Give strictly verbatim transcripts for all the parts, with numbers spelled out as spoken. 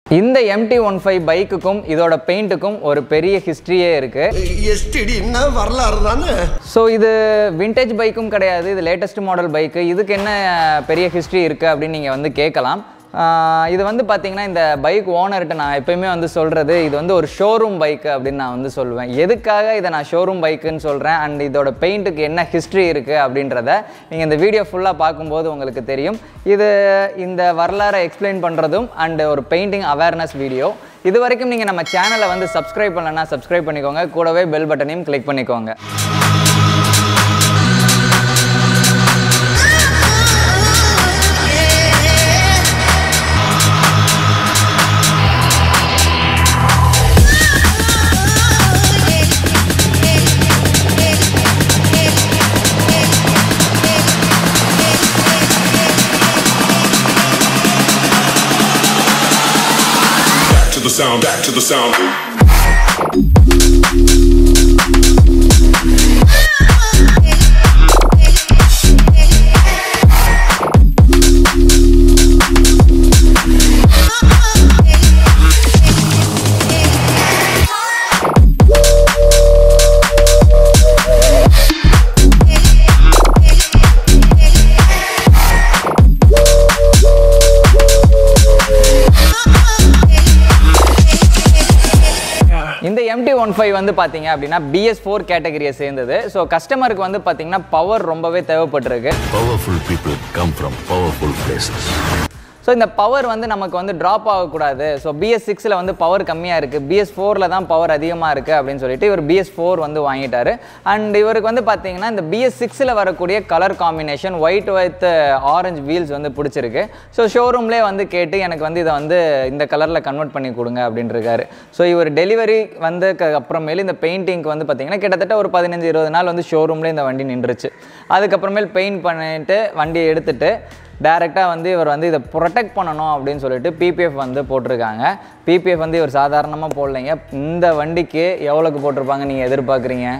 இந்த M T fifteen பைக்குக்கும் இதோட பெயிண்ட்டுக்கும் ஒரு பெரிய ஹிஸ்ட்ரியே இருக்கு. எஸ்டிடின்னா வரலாறு தானே. ஸோ இது விண்டேஜ் பைக்கும் கிடையாது, இது லேட்டஸ்ட் மாடல் பைக்கு. இதுக்கு என்ன பெரிய ஹிஸ்ட்ரி இருக்குது அப்படின்னு நீங்கள் வந்து கேட்கலாம். இது வந்து பார்த்திங்கன்னா இந்த பைக் ஓனர்கிட்ட நான் எப்போயுமே வந்து சொல்கிறது, இது வந்து ஒரு ஷோரூம் பைக்கு அப்படின்னு நான் வந்து சொல்லுவேன். எதுக்காக இதை நான் ஷோரூம் பைக்குன்னு சொல்கிறேன் அண்ட் இதோட பெயிண்ட்டுக்கு என்ன ஹிஸ்ட்ரி இருக்குது அப்படின்றத நீங்கள் இந்த வீடியோ ஃபுல்லாக பார்க்கும்போது உங்களுக்கு தெரியும். இது இந்த வரலாறை எக்ஸ்பிளைன் பண்ணுறதும் அண்ட் ஒரு பெயிண்டிங் அவேர்னஸ் வீடியோ. இது வரைக்கும் நீங்கள் நம்ம சேனலை வந்து சப்ஸ்கிரைப் பண்ணலன்னா சப்ஸ்கிரைப் பண்ணிக்கோங்க, கூடவே பெல் பட்டனையும் கிளிக் பண்ணிக்கோங்க. To the sound, back to the sound. இந்த M T fifteen வந்து பார்த்தீங்க அப்படின்னா B S four கேட்டகரியை சேர்ந்தது. ஸோ கஸ்டமருக்கு வந்து பார்த்தீங்கன்னா பவர் ரொம்பவே தேவைப்பட்டிருக்கு. Powerful people come from powerful places. So இந்த பவர் வந்து நமக்கு வந்து ட்ராப் ஆகக்கூடாது. ஸோ B S six வந்து பவர் கம்மியாக இருக்குது, B S four தான் பவர் அதிகமாக இருக்குது அப்படின்னு சொல்லிட்டு இவர் B S four வந்து வாங்கிட்டார். அண்ட் இவருக்கு வந்து பார்த்தீங்கன்னா இந்த B S six வரக்கூடிய colour combination white with orange wheels வந்து பிடிச்சிருக்கு. ஸோ ஷோரூம்லேயே வந்து கேட்டு எனக்கு வந்து இதை வந்து இந்த கலரில் கன்வெர்ட் பண்ணி கொடுங்க அப்படின்ட்டுருக்காரு. ஸோ இவர் டெலிவரி வந்து அப்புறமேல் இந்த பெயிண்டிங்க்கு வந்து பார்த்தீங்கன்னா கிட்டத்தட்ட ஒரு பதினஞ்சு இருபது நாள் வந்து ஷோரூம்லேயே இந்த வண்டி நின்றுச்சு. அதுக்கப்புறமேல் பெயிண்ட் பண்ணிட்டு வண்டியை எடுத்துகிட்டு டேரெக்டாக வந்து இவர் வந்து இதை ப்ரொடெக்ட் பண்ணணும் அப்படின்னு சொல்லிட்டு P P F வந்து போட்டிருக்காங்க. P P F வந்து இவர் சாதாரணமாக போடலைங்க. இந்த வண்டிக்கு எவ்வளோக்கு போட்டிருப்பாங்க நீங்கள் எதிர்பார்க்குறீங்க?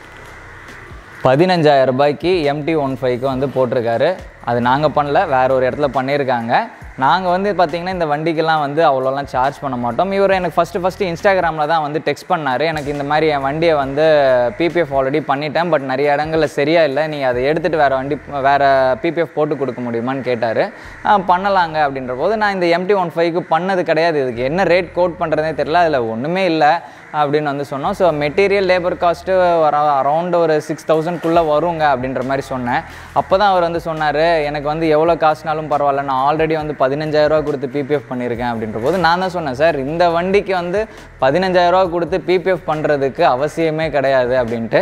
பதினஞ்சாயிரம் ரூபாய்க்கு M T fifteen வந்து போட்டிருக்காரு. அது நாங்கள் பண்ணல, வேற ஒரு இடத்துல பண்ணியிருக்காங்க. நாங்கள் வந்து பார்த்திங்கன்னா இந்த வண்டிக்கெல்லாம் வந்து அவ்வளோலாம் சார்ஜ் பண்ண மாட்டோம். இவர் எனக்கு ஃபஸ்ட்டு ஃபஸ்ட்டு இன்ஸ்டாகிராமில் தான் வந்து டெக்ஸ்ட் பண்ணார். எனக்கு இந்த மாதிரி என் வண்டியை வந்து P P F ஆல்ரெடி பண்ணிட்டேன், பட் நிறைய இடங்களில் சரியாக இல்லை, நீங்கள் அதை எடுத்துகிட்டு வேறு வண்டி வேறு P P F போட்டு கொடுக்க முடியுமான்னு கேட்டார். பண்ணலாங்க அப்படின்ற போது நான் இந்த M T fifteen பண்ணது கிடையாது, இதுக்கு என்ன ரேட் கோட் பண்ணுறதே தெரியல, அதில் ஒன்றுமே இல்லை அப்படின்னு வந்து சொன்னோம். ஸோ மெட்டீரியல் லேபர் காஸ்ட்டு வர அரௌண்ட் ஒரு சிக்ஸ் தௌசண்ட்குள்ளே வருங்க அப்படின்ற மாதிரி சொன்னேன். அப்போ தான் அவர் வந்து சொன்னார், எனக்கு வந்து எவ்வளோ காசுனாலும் பரவாயில்ல, நான் ஆல்ரெடி வந்து பதினஞ்சாயிரரூவா கொடுத்து P P F பண்ணியிருக்கேன் அப்படின்ற போது நான் தான் சொன்னேன், சார் இந்த வண்டிக்கு வந்து பதினஞ்சாயிரரூவா கொடுத்து P P F பண்ணுறதுக்கு அவசியமே கிடையாது அப்படின்ட்டு.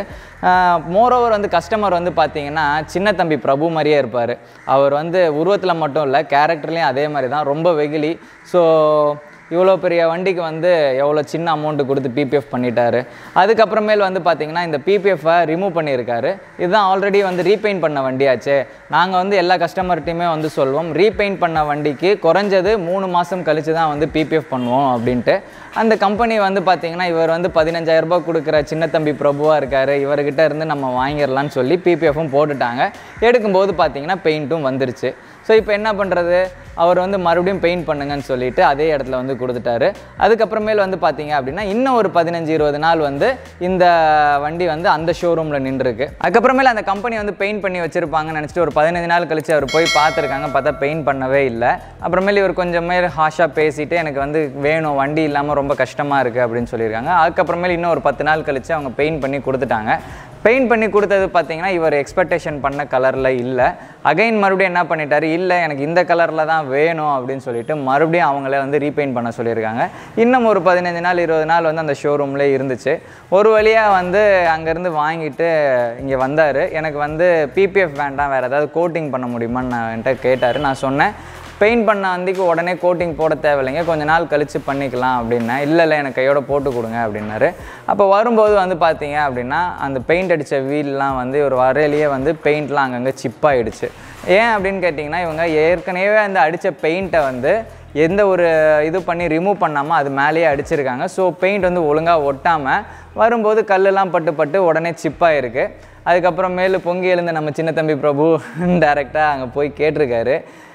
மோரோவர் வந்து கஸ்டமர் வந்து பார்த்திங்கன்னா சின்ன தம்பி பிரபு மாதிரியே இருப்பார். அவர் வந்து உருவத்தில் மட்டும் இல்லை, கேரக்டர்லேயும் அதே மாதிரி தான், ரொம்ப வெகுளி. ஸோ இவ்வளோ பெரிய வண்டிக்கு வந்து எவ்வளோ சின்ன அமௌண்ட்டு கொடுத்து P P F பண்ணிட்டாரு. அதுக்கப்புறமேல் வந்து பார்த்திங்கன்னா இந்த P P F-ஐ ரிமூவ் பண்ணியிருக்காரு. இதுதான் ஆல்ரெடி வந்து ரீபெயிண்ட் பண்ண வண்டியாச்சு. நாங்கள் வந்து எல்லா கஸ்டமர்கிட்டையுமே வந்து சொல்வோம், ரீபெயிண்ட் பண்ண வண்டிக்கு குறைஞ்சது மூணு மாதம் கழித்து தான் வந்து P P F பண்ணுவோம் அப்படின்ட்டு. அந்த கம்பெனி வந்து பார்த்திங்கன்னா இவர் வந்து பதினஞ்சாயிரம் ரூபாய் கொடுக்குற சின்ன தம்பி பிரபுவாக இருக்கார், இவர்கிட்ட இருந்து நம்ம வாங்கிடலான்னு சொல்லி P P F-ம் போட்டுட்டாங்க. எடுக்கும்போது பார்த்திங்கன்னா பெயிண்ட்டும் வந்துருச்சு. ஸோ இப்போ என்ன பண்ணுறது, அவர் வந்து மறுபடியும் பெயிண்ட் பண்ணுங்கன்னு சொல்லிட்டு அதே இடத்துல வந்து கொடுத்துட்டாரு. அதுக்கப்புறமேல் வந்து பார்த்தீங்க அப்படின்னா இன்னும் ஒரு பதினஞ்சு இருபது நாள் வந்து இந்த வண்டி வந்து அந்த ஷோரூமில் நின்றுருக்கு. அதுக்கப்புறமேல அந்த கம்பெனி வந்து பெயிண்ட் பண்ணி வச்சுருப்பாங்கன்னு நினச்சிட்டு ஒரு பதினஞ்சு நாள் கழித்து அவர் போய் பார்த்துருக்காங்க, பார்த்தா பெயிண்ட் பண்ணவே இல்லை. அப்புறமேல் இவர் கொஞ்சம் மேல் ஹாஷாக பேசிவிட்டு எனக்கு வந்து வேணும், வண்டி இல்லாமல் ரொம்ப கஷ்டமாக இருக்குது அப்படின்னு சொல்லியிருக்காங்க. அதுக்கப்புறமேல் இன்னும் ஒரு பத்து நாள் கழித்து அவங்க பெயிண்ட் பண்ணி கொடுத்துட்டாங்க. பெயிண்ட் பண்ணி கொடுத்தது பார்த்தீங்கன்னா இவர் எக்ஸ்பெக்டேஷன் பண்ண கலரில் இல்லை. அகைன் மறுபடியும் என்ன பண்ணிட்டாரு, இல்லை எனக்கு இந்த கலரில் தான் வேணும் அப்படின்னு சொல்லிட்டு மறுபடியும் அவங்களே வந்து ரீபெயிண்ட் பண்ண சொல்லியிருக்காங்க. இன்னும் ஒரு பதினஞ்சு நாள் இருபது நாள் வந்து அந்த ஷோரூம்லேயே இருந்துச்சு. ஒரு வழியாக வந்து அங்கேருந்து வாங்கிட்டு இங்கே வந்தார். எனக்கு வந்து P P F வேண்டாம், வேறு ஏதாவது கோட்டிங் பண்ண முடியுமான்னு நான் என்கிட்ட கேட்டார். நான் சொன்னேன், பெயிண்ட் பண்ண வண்டிக்கு உடனே கோட்டிங் போட தேவையில்லைங்க, கொஞ்சம் நாள் கழித்து பண்ணிக்கலாம் அப்படின்னா. இல்லை இல்லை எனக்கு கையோட போட்டு கொடுங்க அப்படின்னாரு. அப்போ வரும்போது வந்து பார்த்தீங்க அப்படின்னா அந்த பெயிண்ட் அடித்த வீல்லாம் வந்து ஒரு வரையிலேயே வந்து பெயிண்ட்லாம் அங்கங்கே சிப்பாகிடுச்சு. ஏன் அப்படின்னு கேட்டிங்கன்னா இவங்க ஏற்கனவே அந்த அடித்த பெயிண்ட்டை வந்து எந்த ஒரு இது பண்ணி ரிமூவ் பண்ணாமல் அது மேலேயே அடிச்சிருக்காங்க. ஸோ பெயிண்ட் வந்து ஒழுங்காக ஒட்டாமல் வரும்போது கல்லெல்லாம் பட்டு பட்டு உடனே சிப்பாக இருக்குது. அதுக்கப்புறம் மேலே பொங்கி எழுந்த நம்ம சின்ன தம்பி பிரபு டைரெக்டாக அங்கே போய் கேட்டிருக்காரு.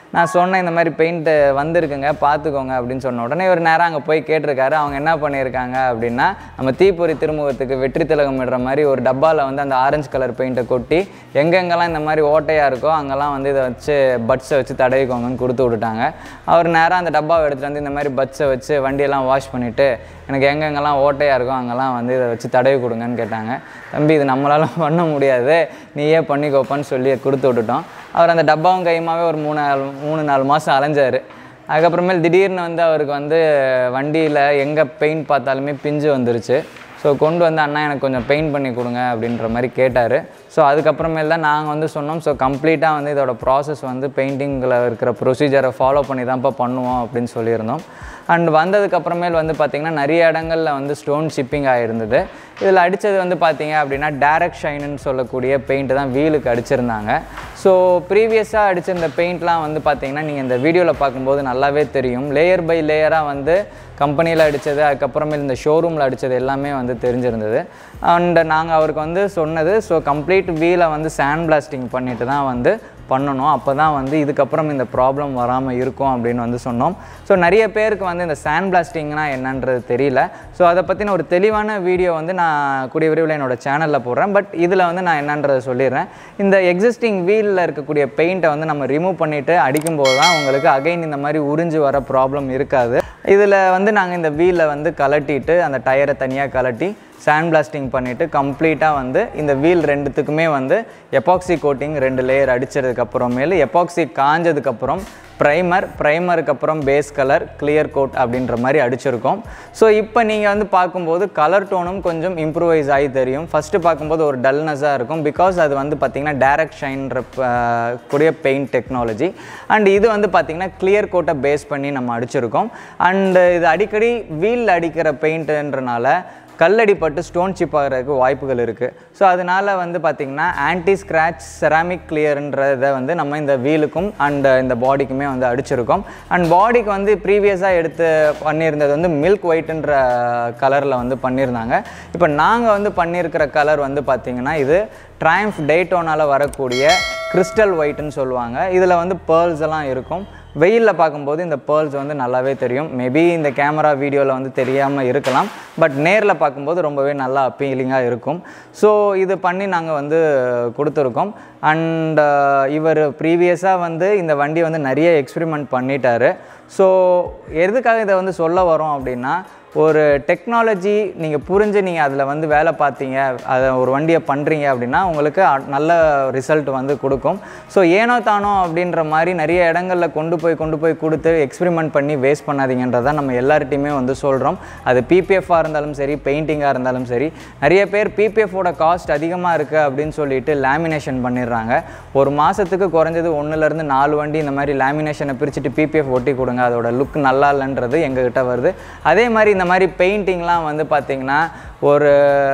நான் சொன்னேன் இந்த மாதிரி பெயிண்ட்டு வந்திருக்குங்க பார்த்துக்கோங்க அப்படின்னு சொன்ன உடனே இவர் நேராக அங்கே போய் கேட்டிருக்காரு. அவங்க என்ன பண்ணியிருக்காங்க அப்படின்னா, நம்ம தீப்பொறி திருமுகத்துக்கு வெற்றி திலகம் இடுற மாதிரி ஒரு டப்பாவில் வந்து அந்த ஆரஞ்சு கலர் பெயிண்ட்டை கொட்டி எங்கெங்கெல்லாம் இந்த மாதிரி ஓட்டையாக இருக்கோ அங்கெல்லாம் வந்து இதை வச்சு பட்ஸை வச்சு தடவிக்கோங்கன்னு கொடுத்து விட்டுட்டாங்க. அவர் நேராக அந்த டப்பாவை எடுத்துகிட்டு வந்து இந்த மாதிரி பட்ஸை வச்சு வண்டியெல்லாம் வாஷ் பண்ணிவிட்டு எனக்கு எங்கெங்கெல்லாம் ஓட்டையாக இருக்கோ அங்கெல்லாம் வந்து இதை வச்சு தடவி கொடுங்கன்னு கேட்டாங்க. தம்பி இது நம்மளால பண்ண முடியாது, நீயே பண்ணிக்கோப்பான்னு சொல்லி கொடுத்து விட்டுட்டோம். அவர் அந்த டப்பாவும் கையுமாவே ஒரு மூணு மூணு நாலு மாதம் அலைஞ்சார். அதுக்கப்புறமேல் திடீர்னு வந்து அவருக்கு வந்து வண்டியில் எங்கே பெயிண்ட் பார்த்தாலுமே பிஞ்சு வந்துருச்சு. ஸோ கொண்டு வந்து அண்ணா எனக்கு கொஞ்சம் பெயிண்ட் பண்ணி கொடுங்க அப்படின்ற மாதிரி கேட்டார். ஸோ அதுக்கப்புறமேல் தான் நாங்கள் வந்து சொன்னோம், ஸோ கம்ப்ளீட்டாக வந்து இதோட ப்ராசஸ் வந்து பெயிண்டிங்கில் இருக்கிற ப்ரொசீஜரை ஃபாலோ பண்ணி தான்ப்பா பண்ணுவோம் அப்படின்னு சொல்லியிருந்தோம். அண்ட் வந்ததுக்கப்புறமேல் வந்து பார்த்திங்கன்னா நிறைய இடங்களில் வந்து ஸ்டோன் ஷிப்பிங் ஆகிருந்தது. இதில் அடித்தது வந்து பார்த்திங்க அப்படின்னா டேரக்ட் ஷைனுன்னு சொல்லக்கூடிய பெயிண்ட்டு தான் வீலுக்கு அடிச்சிருந்தாங்க. ஸோ ப்ரீவியஸாக அடிச்சிருந்த பெயிண்ட்லாம் வந்து பார்த்திங்கன்னா நீங்கள் இந்த வீடியோவில் பார்க்கும்போது நல்லாவே தெரியும். லேயர் பை லேயராக வந்து கம்பெனியில் அடித்தது, அதுக்கப்புறமேல் இந்த ஷோரூமில் அடித்தது எல்லாமே வந்து தெரிஞ்சிருந்தது. அண்ட் நாங்கள் அவருக்கு வந்து சொன்னது, ஸோ கம்ப்ளீட் வீலை வந்து சாண்ட் பிளாஸ்டிங் பண்ணிட்டு தான் வந்து பண்ணணும், அப்போ தான் வந்து இதுக்கப்புறம் இந்த ப்ராப்ளம் வராமல் இருக்கும் அப்படின்னு வந்து சொன்னோம். ஸோ நிறைய பேருக்கு வந்து இந்த சாண்ட் பிளாஸ்டிங்னா என்னன்றது தெரியல. ஸோ அதை பற்றின ஒரு தெளிவான வீடியோ வந்து நான் கூடிய விரைவில் என்னோடய சேனலில் போடுறேன். பட் இதில் வந்து நான் என்னன்றதை சொல்லிடுறேன். இந்த எக்ஸிஸ்டிங் வீலில் இருக்கக்கூடிய பெயிண்ட்டை வந்து நம்ம ரிமூவ் பண்ணிவிட்டு அடிக்கும்போது தான் உங்களுக்கு அகைன் இந்த மாதிரி உறிஞ்சு வர ப்ராப்ளம் இருக்காது. இதில் வந்து நாங்கள் இந்த வீலை வந்து கலட்டிட்டு அந்த டயரை தனியாக கலட்டி சாண்ட் பிளாஸ்டிங் பண்ணிவிட்டு கம்ப்ளீட்டாக வந்து இந்த வீல் ரெண்டுத்துக்குமே வந்து எபாக்சி கோட்டிங் ரெண்டு லேயர் அடித்ததுக்கப்புறமேலு எபாக்சி காஞ்சதுக்கப்புறம் ப்ரைமர், ப்ரைமருக்கு அப்புறம் பேஸ் கலர், கிளியர் கோட் அப்படின்ற மாதிரி அடிச்சிருக்கோம். ஸோ இப்போ நீங்கள் வந்து பார்க்கும்போது கலர் டோனும் கொஞ்சம் இம்ப்ரூவைஸ் ஆகி தெரியும். ஃபஸ்ட்டு பார்க்கும்போது ஒரு டல்னஸாக இருக்கும், பிகாஸ் அது வந்து பார்த்திங்கன்னா டேரக்ட் ஷைன்ற கூடிய பெயிண்ட் டெக்னாலஜி. அண்ட் இது வந்து பார்த்திங்கன்னா கிளியர் கோட்டை பேஸ் பண்ணி நம்ம அடிச்சிருக்கோம். அண்டு இது அடிக்கடி வீல் அடிக்கிற பெயிண்ட்டுன்றனால கல்லடிப்பட்டு ஸ்டோன் சிப் ஆகிறதுக்கு வாய்ப்புகள் இருக்குது. ஸோ அதனால் வந்து பார்த்திங்கன்னா ஆன்டி ஸ்க்ராட்ச் செராமிக் கிளியர்ன்றதை வந்து நம்ம இந்த வீலுக்கும் அண்ட் இந்த பாடிக்குமே வந்து அடிச்சிருக்கோம். அண்ட் பாடிக்கு வந்து ப்ரீவியஸாக எடுத்து பண்ணியிருந்தது வந்து மில்க் ஒயிட்டுன்ற கலரில் வந்து பண்ணியிருந்தாங்க. இப்போ நாங்கள் வந்து பண்ணியிருக்கிற கலர் வந்து பார்த்திங்கன்னா இது ட்ரையம்ஃப் டேட்டோனால் வரக்கூடிய கிறிஸ்டல் ஒயிட்டுன்னு சொல்லுவாங்க. இதில் வந்து பேர்ல்ஸ் எல்லாம் இருக்கும். வெயிலில் பார்க்கும்போது இந்த பேர்ல்ஸ் வந்து நல்லாவே தெரியும். மேபி இந்த கேமரா வீடியோவில் வந்து தெரியாமல் இருக்கலாம், பட் நேரில் பார்க்கும்போது ரொம்பவே நல்லா அப்பீலிங்காக இருக்கும். ஸோ இது பண்ணி நாங்கள் வந்து கொடுத்துருக்கோம். அண்ட் இவர் ப்ரீவியஸாக வந்து இந்த வண்டி வந்து நிறைய எக்ஸ்பெரிமெண்ட் பண்ணிட்டார். ஸோ எதுக்காக இதை வந்து சொல்ல வரோம் அப்படின்னா, ஒரு டெக்னாலஜி நீங்கள் புரிஞ்சு நீங்கள் அதில் வந்து வேலை பார்த்தீங்க, அதை ஒரு வண்டியை பண்ணுறீங்க அப்படின்னா உங்களுக்கு நல்ல ரிசல்ட் வந்து கொடுக்கும். ஸோ ஏனோ தானோ அப்படின்ற மாதிரி நிறைய இடங்களில் கொண்டு போய் கொண்டு போய் கொடுத்து எக்ஸ்பெரிமெண்ட் பண்ணி வேஸ்ட் பண்ணாதீங்கன்றதான் நம்ம எல்லார்ட்டையுமே வந்து சொல்கிறோம். அது பிபிஎஃப்பாக இருந்தாலும் சரி, பெயிண்டிங்காக இருந்தாலும் சரி. நிறைய பேர் பிபிஎஃபோட காஸ்ட் அதிகமாக இருக்குது அப்படின்னு சொல்லிட்டு லேமினேஷன் பண்ணிடுறாங்க. ஒரு மாதத்துக்கு குறைஞ்சது ஒன்றுலேருந்து நாலு வண்டி இந்த மாதிரி லேமினேஷனை பிரிச்சுட்டு பிபிஎஃப் ஒட்டி கொடுங்க, அதோட லுக் நல்லா இல்லைன்றது எங்ககிட்ட வருது. அதே மாதிரி இந்த மாதிரி பெயிண்டிங்லாம் வந்து பார்த்திங்கன்னா ஒரு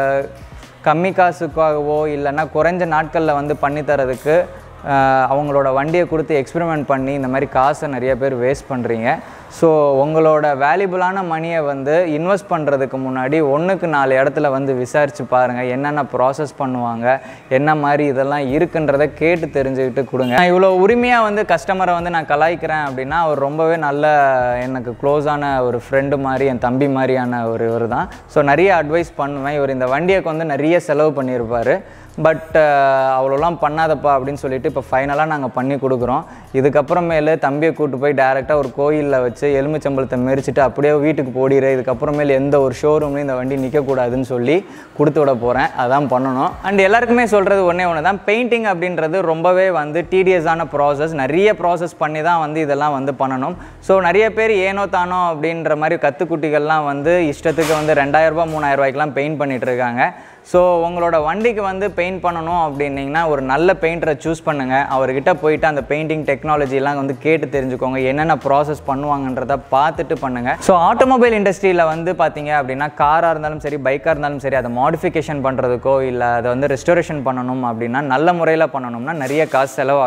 கம்மி காசுக்காகவோ இல்லைன்னா குறைஞ்ச நாட்களில் வந்து பண்ணித்தரதுக்கு அவங்களோட வண்டியை கொடுத்து எக்ஸ்பெரிமெண்ட் பண்ணி இந்த மாதிரி காசை நிறைய பேர் வேஸ்ட் பண்ணுறீங்க. ஸோ உங்களோட வேல்யூபிளான மணியை வந்து இன்வெஸ்ட் பண்ணுறதுக்கு முன்னாடி ஒன்றுக்கு நாலு இடத்துல வந்து விசாரித்து பாருங்கள், என்னென்ன ப்ராசஸ் பண்ணுவாங்க, என்ன மாதிரி இதெல்லாம் இருக்குன்றதை கேட்டு தெரிஞ்சுக்கிட்டு கொடுங்க. நான் இவ்வளோ உரிமையாக வந்து கஸ்டமரை வந்து நான் கலாய்க்கிறேன் அப்படின்னா அவர் ரொம்பவே நல்ல எனக்கு க்ளோஸான ஒரு ஃப்ரெண்டு மாதிரி, என் தம்பி மாதிரியான ஒரு இவர் தான். ஸோ நிறைய அட்வைஸ் பண்ணுவேன். இவர் இந்த வண்டியைக்கு வந்து நிறைய செலவு பண்ணியிருப்பார். பட் அவ்வளோலாம் பண்ணாதப்பா அப்படின்னு சொல்லிட்டு இப்போ ஃபைனலாக நாங்கள் பண்ணி கொடுக்குறோம். இதுக்கப்புறமேலு தம்பியை கூப்பிட்டு போய் டேரெக்டாக ஒரு கோயிலில் வச்சு எலுமிச்சம்பழத்தை மெரிச்சிட்டு அப்படியே வீட்டுக்கு போடிடுற, இதுக்கப்புறமேல் எந்த ஒரு ஷோரூம்லையும் இந்த வண்டி நிற்கக்கூடாதுன்னு சொல்லி கொடுத்து விட போகிறேன். அதான் பண்ணணும். அண்ட் எல்லாருக்குமே சொல்கிறது ஒன்றே ஒன்று தான், பெயிண்டிங் அப்படின்றது ரொம்பவே வந்து டிடிஎஸான ப்ராசஸ். நிறைய ப்ராசஸ் பண்ணி தான் வந்து இதெல்லாம் வந்து பண்ணணும். ஸோ நிறைய பேர் ஏனோ தானோ அப்படின்ற மாதிரி கற்றுக்குட்டிகள்லாம் வந்து இஷ்டத்துக்கு வந்து ரெண்டாயிரரூபா மூணாயிரம் ரூபாய்க்கெலாம் பெயிண்ட் பண்ணிகிட்டு இருக்காங்க. ஸோ உங்களோட வண்டிக்கு வந்து பெயிண்ட் பண்ணணும் அப்படின்னிங்கன்னா ஒரு நல்ல பெயிண்டரை சூஸ் பண்ணுங்கள். அவர்கிட்ட போயிட்டு அந்த பெயிண்டிங் டெக்னாலஜிலாம் வந்து கேட்டு தெரிஞ்சுக்கோங்க, என்னென்ன ப்ராசஸ் பண்ணுவாங்கன்றதை பார்த்துட்டு பண்ணுங்கள். ஸோ ஆட்டோமொபைல் இண்டஸ்ட்ரியில் வந்து பார்த்தீங்க அப்படின்னா காராக இருந்தாலும் சரி, பைக்காக இருந்தாலும் சரி, அதை மாடிஃபிகேஷன் பண்ணுறதுக்கோ இல்லை அதை வந்து ரெஸ்டோரேஷன் பண்ணணும் அப்படின்னா நல்ல முறையில் பண்ணணும்னா நிறைய காசு செலவாகும்.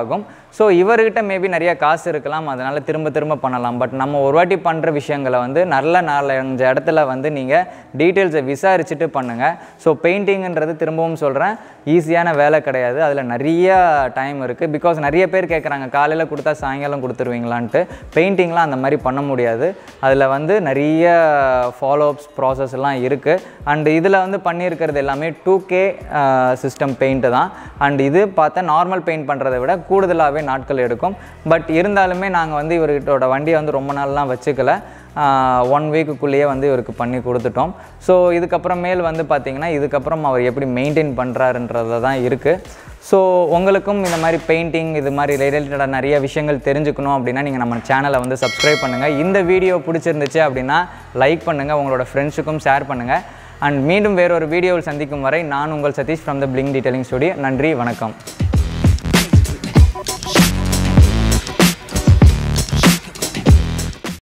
ஸோ இவர்கிட்ட மேபி நிறைய காசு இருக்கலாம், அதனால் திரும்ப திரும்ப பண்ணலாம். பட் நம்ம ஒரு வாட்டி பண்ணுற விஷயங்களை வந்து நல்ல நாலஞ்சு இடத்துல வந்து நீங்கள் டீட்டெயில்ஸை விசாரிச்சுட்டு பண்ணுங்கள். ஸோ பெயிண்டிங்கிறது திரும்பவும் சொல்கிறேன், ஈஸியான வேலை கிடையாது. அதில் நிறைய டைம் இருக்குது. பிகாஸ் நிறைய பேர் கேட்குறாங்க, காலையில் கொடுத்தா சாயங்காலம் கொடுத்துருவீங்களான்ட்டு. பெயிண்டிங்லாம் அந்த மாதிரி பண்ண முடியாது. அதில் வந்து நிறைய ஃபாலோஅப்ஸ் ப்ராசஸ்லாம் இருக்குது. அண்ட் இதில் வந்து பண்ணியிருக்கிறது எல்லாமே டூ கே சிஸ்டம் பெயிண்ட்டு தான். அண்ட் இது பார்த்தா நார்மல் பெயிண்ட் பண்ணுறதை விட கூடுதலாகவே நாட்கள் எடுக்கும். பட் இருந்தாலுமே நாங்கள் வந்து இவர்கிட்டோட வண்டியை வந்து ரொம்ப நாள்லாம் வச்சுக்கல, ஒன் வீக்குக்குள்ளேயே வந்து இவருக்கு பண்ணி கொடுத்துட்டோம். ஸோ இதுக்கப்புறமேல் வந்து பார்த்திங்கன்னா இதுக்கப்புறம் அவர் எப்படி மெயின்டைன் பண்ணுறாருன்றதில் தான் இருக்குது. ஸோ உங்களுக்கும் இந்த மாதிரி பெயிண்டிங் இது மாதிரி ரிலேட்டடாக நிறைய விஷயங்கள் தெரிஞ்சுக்கணும் அப்படின்னா நீங்கள் நம்ம சேனலை வந்து சப்ஸ்கிரைப் பண்ணுங்கள். இந்த வீடியோ பிடிச்சிருந்துச்சு அப்படின்னா லைக் பண்ணுங்கள், உங்களோட ஃப்ரெண்ட்ஸுக்கும் ஷேர் பண்ணுங்கள். அண்ட் மீண்டும் வேறொரு வீடியோவில் சந்திக்கும் வரை நான் உங்கள் Sathish from the Bling detailing studio. நன்றி, வணக்கம்.